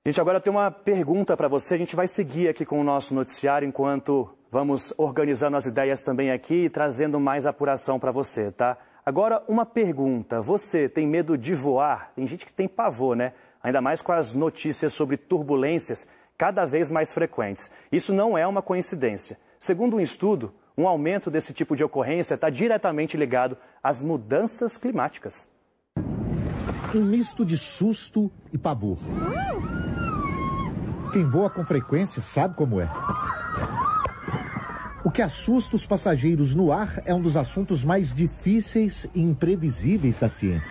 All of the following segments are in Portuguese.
Gente, agora tem uma pergunta para você. A gente vai seguir aqui com o nosso noticiário enquanto vamos organizando as ideias também aqui e trazendo mais apuração para você, tá? Agora, uma pergunta. Você tem medo de voar? Tem gente que tem pavor, né? Ainda mais com as notícias sobre turbulências cada vez mais frequentes. Isso não é uma coincidência. Segundo um estudo, um aumento desse tipo de ocorrência está diretamente ligado às mudanças climáticas. Um misto de susto e pavor. Quem voa com frequência sabe como é. O que assusta os passageiros no ar é um dos assuntos mais difíceis e imprevisíveis da ciência.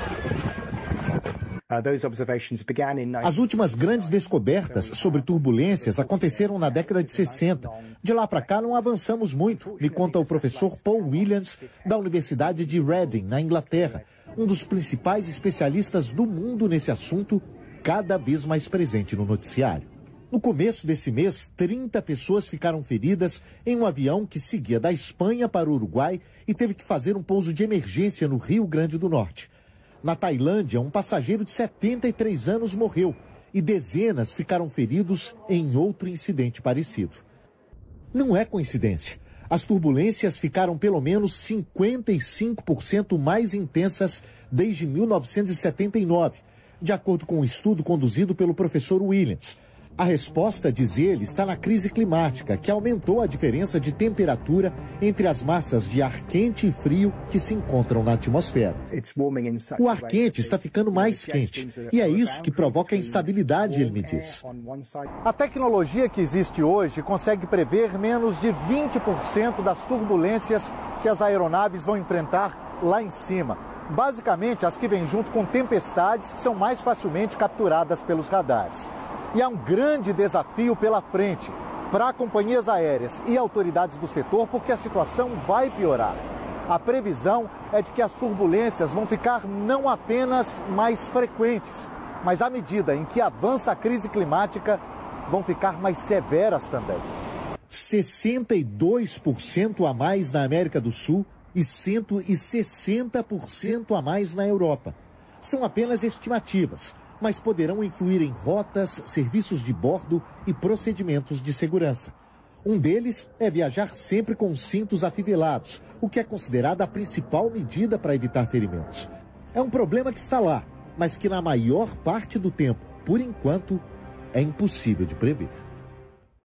As últimas grandes descobertas sobre turbulências aconteceram na década de 60. De lá para cá não avançamos muito, me conta o professor Paul Williams, da Universidade de Reading, na Inglaterra, um dos principais especialistas do mundo nesse assunto, cada vez mais presente no noticiário. No começo desse mês, 30 pessoas ficaram feridas em um avião que seguia da Espanha para o Uruguai e teve que fazer um pouso de emergência no Rio Grande do Norte. Na Tailândia, um passageiro de 73 anos morreu e dezenas ficaram feridos em outro incidente parecido. Não é coincidência. As turbulências ficaram pelo menos 55% mais intensas desde 1979, de acordo com um estudo conduzido pelo professor Williams. A resposta, diz ele, está na crise climática, que aumentou a diferença de temperatura entre as massas de ar quente e frio que se encontram na atmosfera. O ar quente está ficando mais quente, e é isso que provoca a instabilidade, ele me diz. A tecnologia que existe hoje consegue prever menos de 20% das turbulências que as aeronaves vão enfrentar lá em cima. Basicamente, as que vêm junto com tempestades que são mais facilmente capturadas pelos radares. E há um grande desafio pela frente para companhias aéreas e autoridades do setor, porque a situação vai piorar. A previsão é de que as turbulências vão ficar não apenas mais frequentes, mas à medida em que avança a crise climática, vão ficar mais severas também. 62% a mais na América do Sul e 160% a mais na Europa. São apenas estimativas, mas poderão influir em rotas, serviços de bordo e procedimentos de segurança. Um deles é viajar sempre com cintos afivelados, o que é considerada a principal medida para evitar ferimentos. É um problema que está lá, mas que na maior parte do tempo, por enquanto, é impossível de prever.